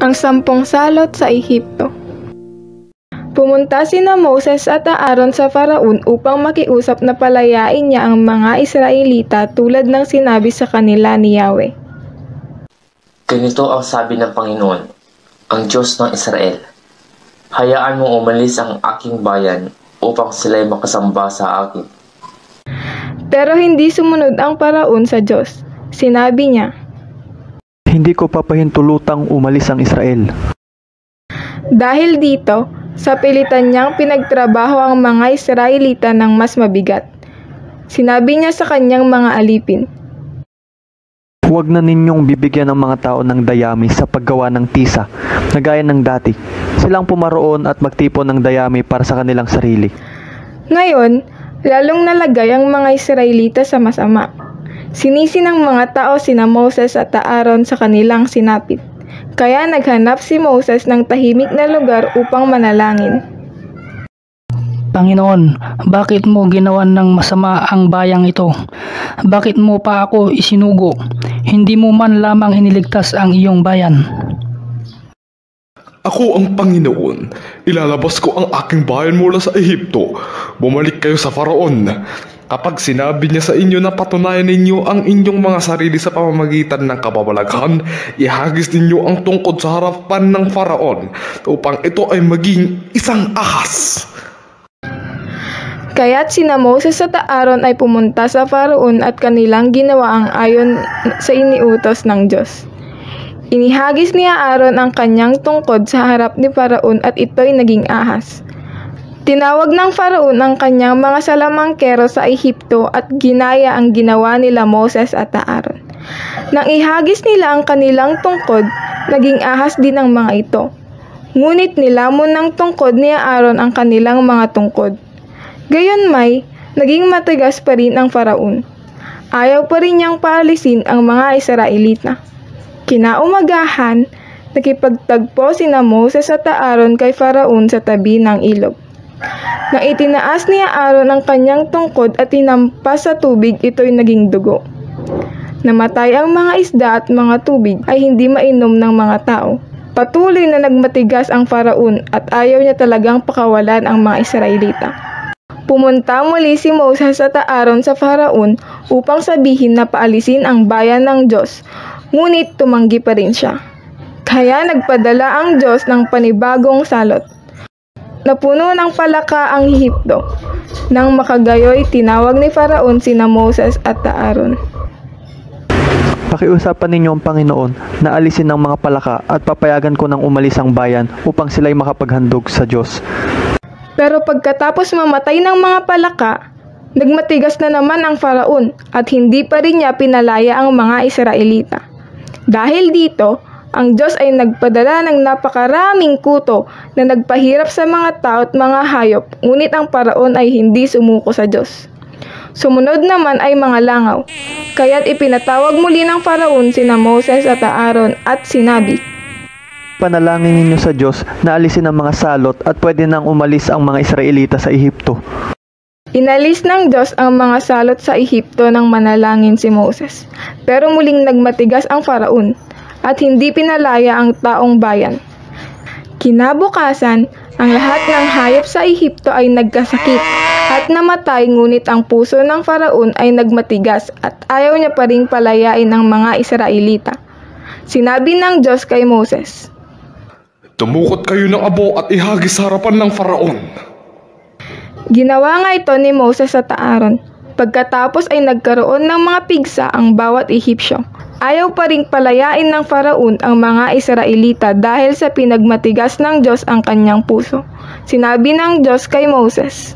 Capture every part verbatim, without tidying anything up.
Ang sampung salot sa Ehipto. Pumunta sina Moses at Aaron sa Faraon upang makiusap na palayain niya ang mga Israelita tulad ng sinabi sa kanila ni Yahweh. Ganito ang sabi ng Panginoon, ang Diyos ng Israel. Hayaan mong umalis ang aking bayan upang sila'y makasamba sa akin. Pero hindi sumunod ang Faraon sa Diyos. Sinabi niya, hindi ko papahintulutang umalis ang Israel. Dahil dito, sa pilitan niyang pinagtrabaho ang mga Israelita ng mas mabigat. Sinabi niya sa kanyang mga alipin, huwag na ninyong bibigyan ng mga tao ng dayami sa paggawa ng tisa, na gaya ng dati. Silang pumaroon at magtipon ng dayami para sa kanilang sarili. Ngayon, lalong nalagay ang mga Israelita sa masama. Sinisi ng mga tao sina Moses at Aaron sa kanilang sinapit. Kaya naghanap si Moses ng tahimik na lugar upang manalangin. Panginoon, bakit mo ginawan ng masama ang bayang ito? Bakit mo pa ako isinugo? Hindi mo man lamang iniligtas ang iyong bayan. Ako ang Panginoon. Ilalabas ko ang aking bayan mula sa Ehipto. Bumalik kayo sa Faraon. Kapag sinabi niya sa inyo na patunayan ninyo ang inyong mga sarili sa pamamagitan ng kababalaghan, ihagis ninyo ang tungkod sa harapan ng Faraon upang ito ay maging isang ahas. Kaya't sina Moses at Aaron ay pumunta sa Faraon at kanilang ginawa ang ayon sa iniutos ng Diyos. Inihagis ni Aaron ang kanyang tungkod sa harap ni Faraon at ito'y naging ahas. Tinawag ng Faraon ang kanyang mga salamangkero sa Ehipto at ginaya ang ginawa nila Moses at Aaron. Nang ihagis nila ang kanilang tungkod, naging ahas din ang mga ito. Ngunit nilamon ng tungkod ni Aaron ang kanilang mga tungkod. Gayunmay, naging matigas pa rin ang Faraon. Ayaw pa rin niyang paalisin ang mga Israelita. Kinaumagahan, nakipagtagpo sina Moses at Aaron kay Faraon sa tabi ng ilog. Nang itinaas ni Aaron ang kanyang tungkod at hinampas sa tubig, ito'y naging dugo. Namatay ang mga isda at mga tubig ay hindi mainom ng mga tao. Patuloy na nagmatigas ang Faraon at ayaw niya talagang pakawalan ang mga Israelita. Pumunta muli si Moses at Aaron sa Faraon upang sabihin na paalisin ang bayan ng Diyos, ngunit tumanggi pa rin siya. Kaya nagpadala ang Diyos ng panibagong salot. Napuno ng palaka ang Ehipto. Nang makagayoy, tinawag ni Faraon sina Moses at Aaron. Pakiusapan ninyo ang Panginoon na alisin ang mga palaka at papayagan ko ng umalis ang bayan upang sila'y makapaghandog sa Diyos. Pero pagkatapos mamatay ng mga palaka, nagmatigas na naman ang Faraon at hindi pa rin niya pinalaya ang mga Israelita. Dahil dito, ang Diyos ay nagpadala ng napakaraming kuto na nagpahirap sa mga tao at mga hayop, ngunit ang Faraon ay hindi sumuko sa Diyos. Sumunod naman ay mga langaw, kaya't ipinatawag muli ng Faraon sina Moses at Aaron at sinabi, panalangin ninyo sa Diyos na alisin ang mga salot at pwede nang umalis ang mga Israelita sa Ehipto. Inalis ng Diyos ang mga salot sa Ehipto nang manalangin si Moses, pero muling nagmatigas ang Faraon at hindi pinalaya ang taong bayan. Kinabukasan, ang lahat ng hayop sa Ehipto ay nagkasakit at namatay, ngunit ang puso ng Faraon ay nagmatigas at ayaw niya pa ring palayain ang mga Israelita. Sinabi ng Diyos kay Moses, tumukot kayo ng abo at ihagis sa harapan ng Faraon. Ginawa nga ito ni Moses at Aaron. Pagkatapos ay nagkaroon ng mga pigsa ang bawat Ehipsyo. Ayaw pa ring palayain ng Faraon ang mga Israelita dahil sa pinagmatigas ng Diyos ang kanyang puso. Sinabi ng Diyos kay Moses,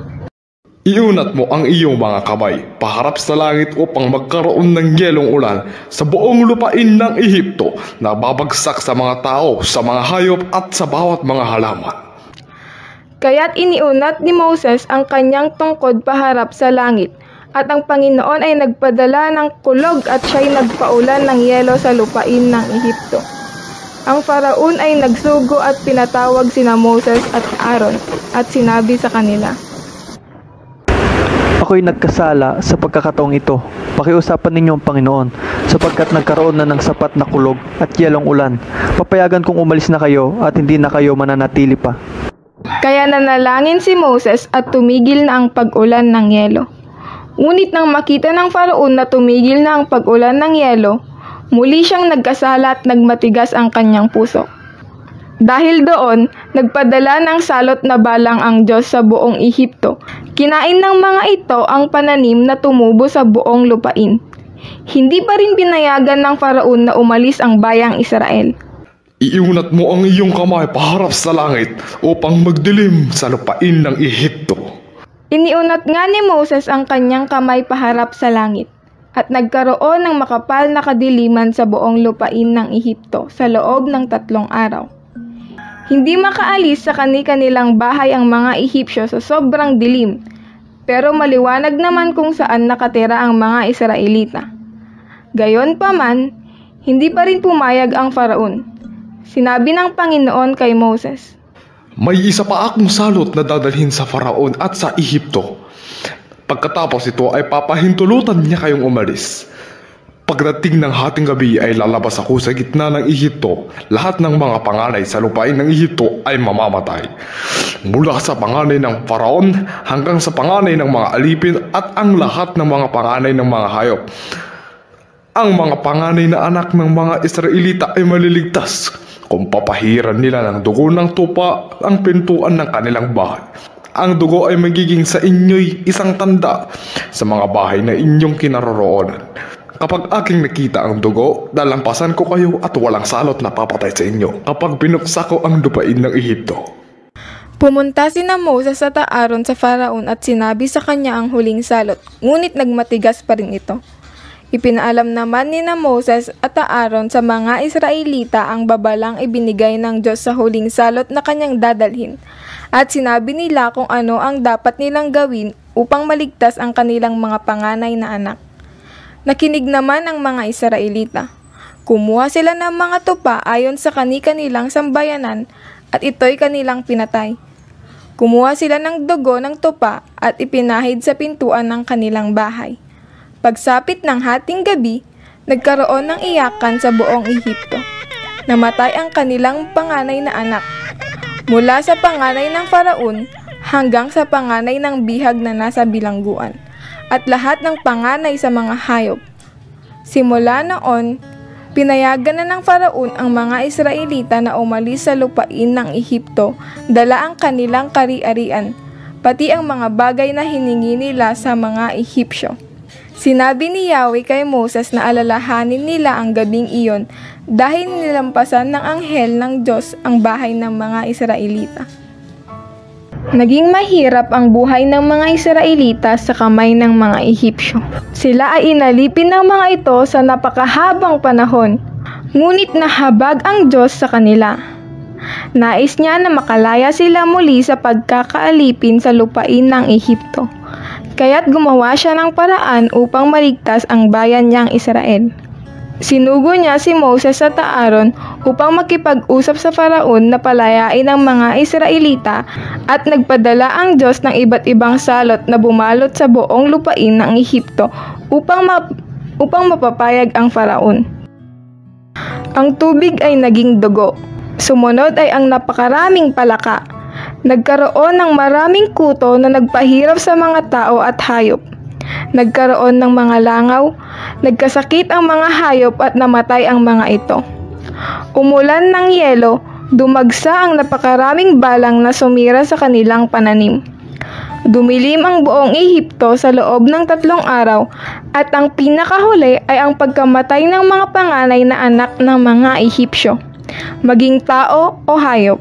iunat mo ang iyong mga kamay paharap sa langit upang magkaroon ng yelong ulan sa buong lupain ng Ehipto na babagsak sa mga tao, sa mga hayop at sa bawat mga halaman. Kaya't iniunat ni Moses ang kanyang tungkod paharap sa langit, at ang Panginoon ay nagpadala ng kulog at siya'y nagpaulan ng yelo sa lupain ng Ehipto. Ang Faraon ay nagsugo at pinatawag sina Moses at Aaron at sinabi sa kanila, ako'y nagkasala sa pagkakataong ito. Pakiusapan ninyo ang Panginoon sapagkat nagkaroon na ng sapat na kulog at yelong ulan. Papayagan kong umalis na kayo at hindi na kayo mananatili pa. Kaya nanalangin si Moses at tumigil na ang pag-ulan ng yelo. Ngunit nang makita ng Faraon na tumigil na ang pag-ulan ng yelo, muli siyang nagkasala at nagmatigas ang kanyang puso. Dahil doon, nagpadala ng salot na balang ang Diyos sa buong Ehipto. Kinain ng mga ito ang pananim na tumubo sa buong lupain. Hindi pa rin pinayagan ng Faraon na umalis ang bayang Israel. Iunat mo ang iyong kamay paharap sa langit upang magdilim sa lupain ng Ehipto. Iniunat nga ni Moses ang kanyang kamay paharap sa langit, at nagkaroon ng makapal na kadiliman sa buong lupain ng Ehipto sa loob ng tatlong araw. Hindi makaalis sa kani-kanilang bahay ang mga Ehipsyo sa sobrang dilim, pero maliwanag naman kung saan nakatira ang mga Israelita. Gayon pa man, hindi pa rin pumayag ang Faraon. Sinabi ng Panginoon kay Moses, May isa pa akong salot na dadalhin sa Faraon at sa Ehipto. Pagkatapos ito ay papahintulutan niya kayong umalis. Pagdating ng hating gabi ay lalabas ako sa gitna ng Ehipto. Lahat ng mga panganay sa lupain ng Ehipto ay mamamatay. Mula sa panganay ng Faraon hanggang sa panganay ng mga alipin at ang lahat ng mga panganay ng mga hayop. Ang mga panganay na anak ng mga Israelita ay maliligtas kung papahiran nila ng dugo ng tupa ang pintuan ng kanilang bahay. Ang dugo ay magiging sa inyo'y isang tanda sa mga bahay na inyong kinaroroonan. Kapag aking nakita ang dugo, dalampasan ko kayo at walang salot na papatay sa inyo kapag binuksa ko ang lupain ng Ehipto. Pumunta sina Moses at Aaron sa Faraon at sinabi sa kanya ang huling salot, ngunit nagmatigas pa rin ito. Ipinaalam naman ni na Moses at Aaron sa mga Israelita ang babalang ibinigay ng Diyos sa huling salot na kanyang dadalhin, at sinabi nila kung ano ang dapat nilang gawin upang maligtas ang kanilang mga panganay na anak. Nakinig naman ang mga Israelita. Kumuha sila ng mga tupa ayon sa kani-kanilang sambayanan at ito'y kanilang pinatay. Kumuha sila ng dugo ng tupa at ipinahid sa pintuan ng kanilang bahay. Pagsapit ng hating gabi, nagkaroon ng iyakan sa buong Ehipto. Namatay ang kanilang panganay na anak. Mula sa panganay ng Faraon hanggang sa panganay ng bihag na nasa bilangguan, at lahat ng panganay sa mga hayop. Simula noon, pinayagan na ng Faraon ang mga Israelita na umalis sa lupain ng Ehipto, dala ang kanilang kari-arian, pati ang mga bagay na hiningi nila sa mga Ehipsyo. Sinabi ni Yahweh kay Moses na alalahanin nila ang gabing iyon dahil nilampasan ng anghel ng Diyos ang bahay ng mga Israelita. Naging mahirap ang buhay ng mga Israelita sa kamay ng mga Ehipsyo. Sila ay inalipin ng mga ito sa napakahabang panahon, ngunit nahabag ang Diyos sa kanila. Nais niya na makalaya sila muli sa pagkakaalipin sa lupain ng Ehipto, kaya't gumawa siya ng paraan upang maligtas ang bayan niyang Israel. Sinugo niya si Moses at Aaron upang makipag-usap sa Faraon na palayain ang mga Israelita, at nagpadala ang Diyos ng iba't ibang salot na bumalot sa buong lupain ng Ehipto upang, ma- upang mapapayag ang Faraon. Ang tubig ay naging dugo. Sumunod ay ang napakaraming palaka. Nagkaroon ng maraming kuto na nagpahirap sa mga tao at hayop. Nagkaroon ng mga langaw, nagkasakit ang mga hayop at namatay ang mga ito. Umulan ng yelo, dumagsa ang napakaraming balang na sumira sa kanilang pananim. Dumilim ang buong Ehipto sa loob ng tatlong araw, at ang pinakahuli ay ang pagkamatay ng mga panganay na anak ng mga Ehipsyo, maging tao o hayop.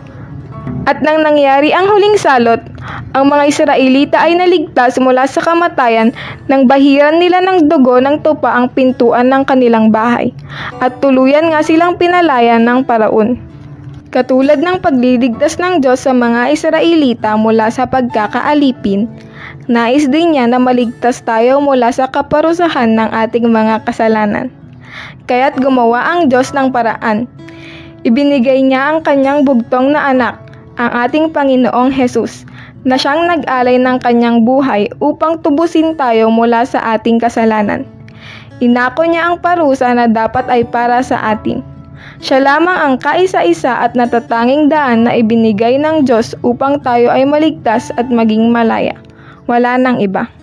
At nang nangyari ang huling salot, ang mga Israelita ay naligtas mula sa kamatayan nang bahiran nila ng dugo ng tupa ang pintuan ng kanilang bahay, at tuluyan nga silang pinalayan ng Faraon. Katulad ng pagliligtas ng Diyos sa mga Israelita mula sa pagkakaalipin, nais din niya na maligtas tayo mula sa kaparusahan ng ating mga kasalanan. Kaya't gumawa ang Diyos ng paraan. Ibinigay niya ang kanyang bugtong na anak, ang ating Panginoong Hesus, na siyang nag-alay ng kanyang buhay upang tubusin tayo mula sa ating kasalanan. Inako niya ang parusa na dapat ay para sa atin. Siya lamang ang kaisa-isa at natatanging daan na ibinigay ng Diyos upang tayo ay maligtas at maging malaya. Wala nang iba.